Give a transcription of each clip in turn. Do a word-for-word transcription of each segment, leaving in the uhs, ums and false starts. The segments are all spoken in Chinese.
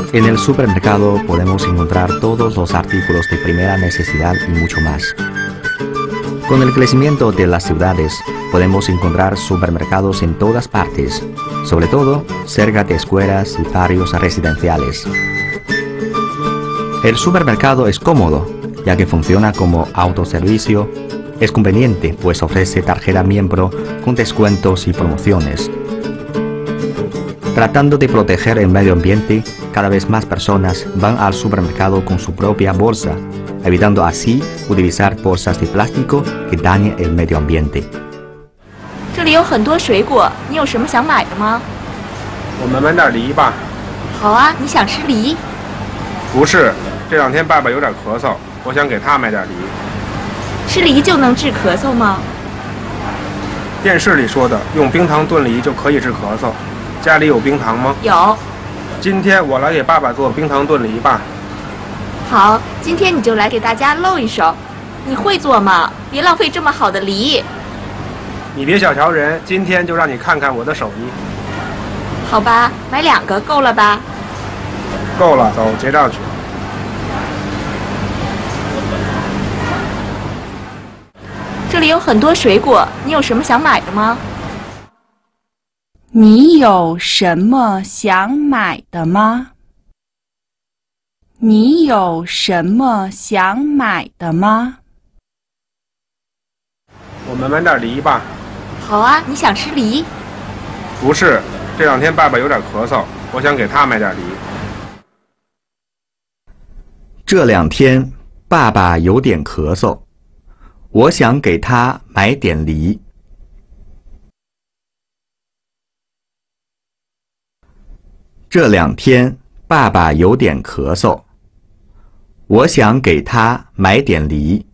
En el supermercado podemos encontrar todos los artículos de primera necesidad y mucho más. Con el crecimiento de las ciudades, podemos encontrar supermercados en todas partes, sobre todo cerca de escuelas y barrios residenciales. El supermercado es cómodo, ya que funciona como autoservicio. Es conveniente, pues ofrece tarjeta miembro con descuentos y promociones. Tratando de proteger el medio ambiente, cada vez más personas van al supermercado con su propia bolsa, evitando así utilizar bolsas de plástico que dañen el medio ambiente. 这里有很多水果，你有什么想买的吗？ 我们买点梨吧。 好啊，你想吃梨？ 不是，这两天爸爸有点咳嗽，我想给他买点梨。 吃梨就能治咳嗽吗？ 电视里说的，用冰糖炖梨就可以治咳嗽。家里有冰糖吗？ 有。 今天我来给爸爸做冰糖炖梨吧。 好，今天你就来给大家露一手。你会做吗？别浪费这么好的梨。 你别小瞧人，今天就让你看看我的手艺。 好吧，买两个够了吧？ 够了，走，结账去。 这里有很多水果，你有什么想买的吗？ 你有什么想买的吗？你有什么想买的吗？ 我们买点梨吧。 好啊，你想吃梨？ 不是，这两天爸爸有点咳嗽，我想给他买点梨。 这两天爸爸有点咳嗽，我想给他买点梨。这两天爸爸有点咳嗽，我想给他买点梨。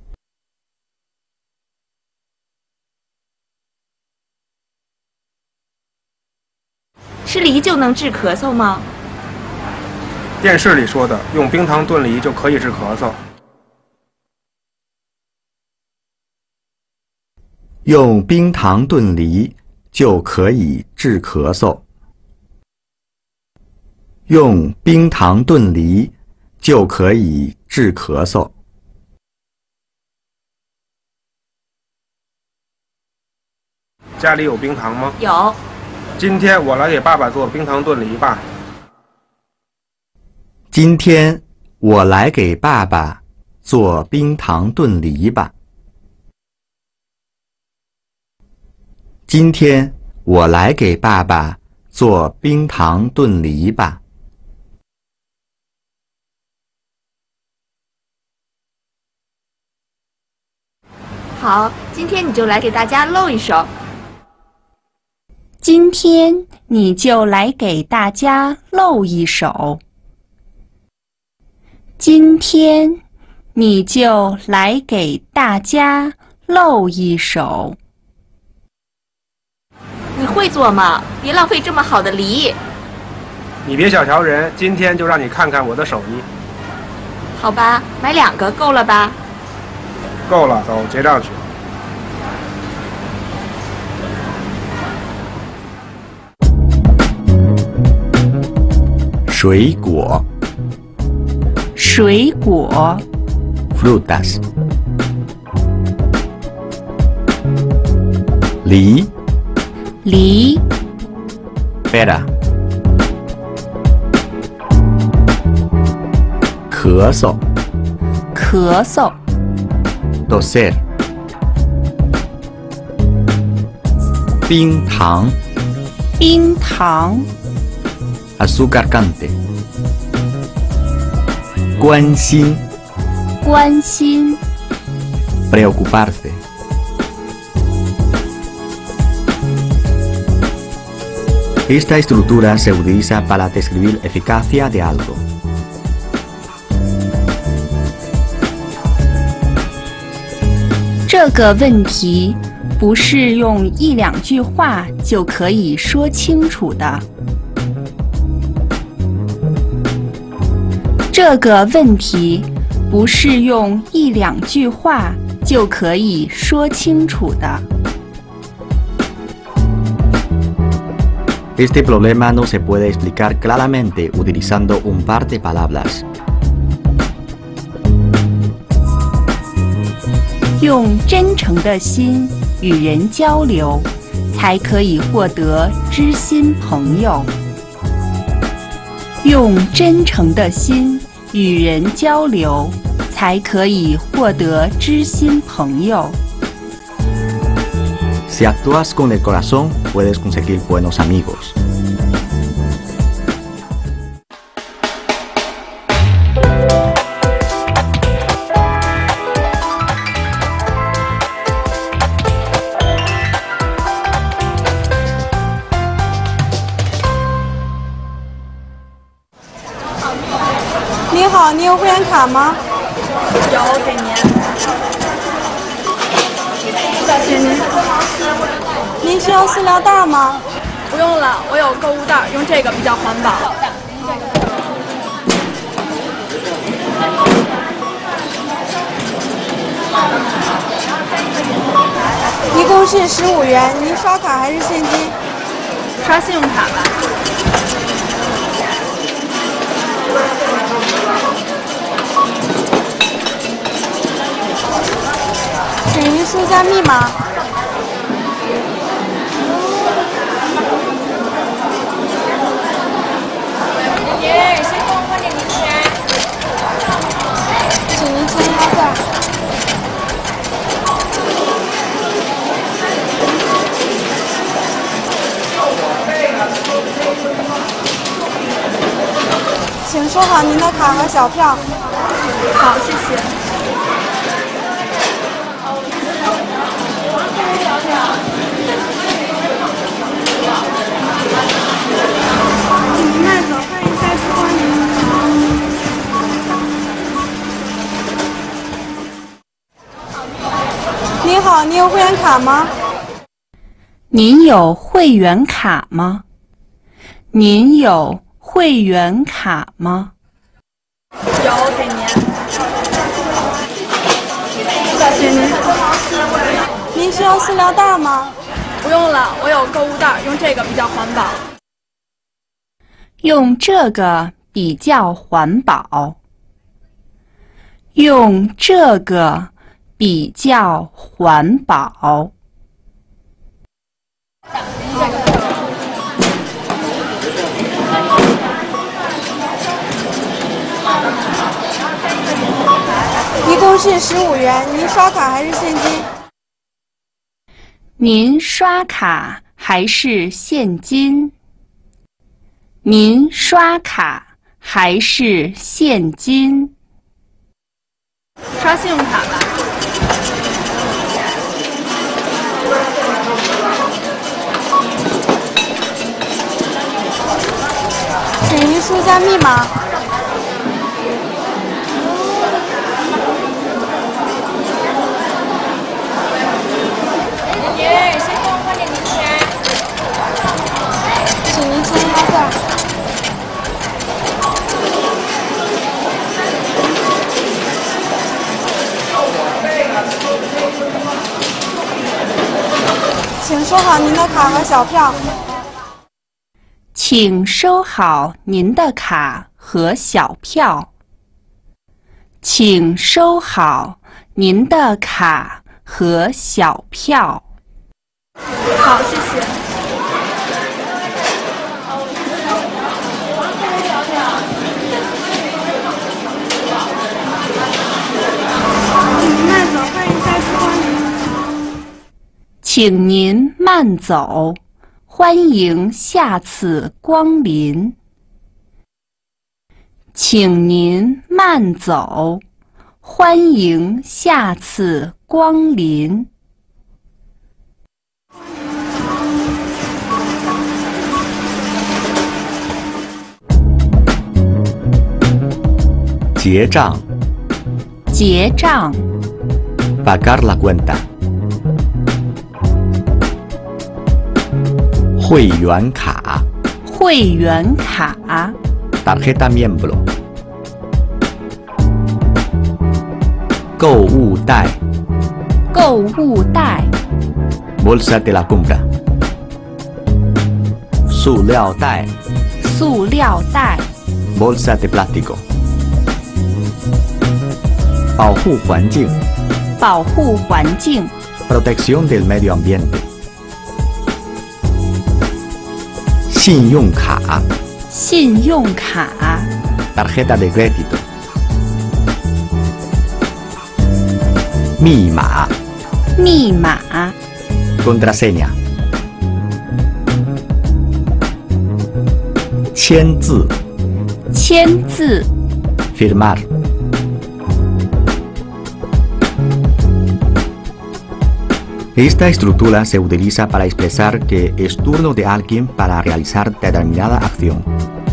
吃梨就能治咳嗽吗？ 电视里说的，用冰糖炖梨就可以治咳嗽。 用冰糖炖梨就可以治咳嗽。用冰糖炖梨就可以治咳嗽。 家里有冰糖吗？ 有。 今天我来给爸爸做冰糖炖梨吧。 今天我来给爸爸做冰糖炖梨吧。今天我来给爸爸做冰糖炖梨吧。 好，今天你就来给大家露一手。 今天你就来给大家露一手。今天你就来给大家露一手。 你会做吗？别浪费这么好的梨。 你别小瞧人，今天就让你看看我的手艺。 好吧，买两个够了吧？ 够了，走，结账去。 水果。 水果。 frutas。梨。 梨。 pera。咳嗽。 咳嗽。 toser。冰糖。 冰糖。 azúcar cante。关心。 关心。 preocuparse。Esta estructura se utiliza para describir eficacia de algo. 这个问题不是用一两句话就可以说清楚的。这个问题不是用一两句话就可以说清楚的。 Este problema no se puede explicar claramente utilizando un par de palabras. 用真诚的心与人交流，才可以获得知心朋友。用真诚的心与人交流，才可以获得知心朋友。 Si actúas con el corazón, puedes conseguir buenos amigos. “你好，你有会员卡吗？”“ 有，给您。”“谢谢您。”“ 您需要塑料袋吗？”“ 不用了，我有购物袋，用这个比较环保。”“ 一共是十五元，您刷卡还是现金？”“ 刷信用卡吧。”“ 请您输下密码。”“ 爷，先给我换点零钱。”“ 请您签压价。”“请收好您的卡和小票。”“ 好，谢谢。” 请您慢走，欢迎再次光临。您好，你有会员卡吗？ 您有会员卡吗？您有会员卡吗？ 有，给您。谢谢您。 您需要塑料袋吗？ 不用了，我有购物袋，用这个比较环保。 用这个比较环保。用这个比较环保。 一共是十五元，您刷卡还是现金？ 您刷卡还是现金？您刷卡还是现金？ 刷信用卡吧。 请您输下密码。 爷，先给我换点零钱。 请您签压价。请收好您的卡和小票。 请收好您的卡和小票。请收好您的卡和小票。 好，谢谢。 请您慢走，欢迎再次光临。 请您慢走，欢迎下次光临。请您慢走，欢迎下次光临。 结账。 结账。 Pagar la cuenta. 会员卡。 会员卡。 Tarjeta miembro. 购物袋。 购物袋。 Bolsa de la compra. 塑料袋塑料袋、 bolsa de plástico 保护环境保护环境、 protección del medio ambiente 信用卡信用卡、 tarjeta de crédito 密码密码、 contraseña 签字签字、 firmar Esta estructura se utiliza para expresar que es turno de alguien para realizar determinada acción.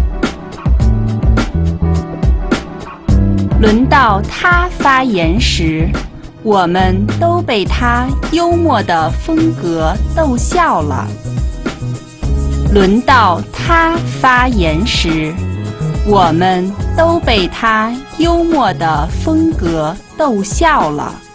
轮到他发言时，我们都被他幽默的风格逗笑了。轮到他发言时，我们都被他幽默的风格逗笑了。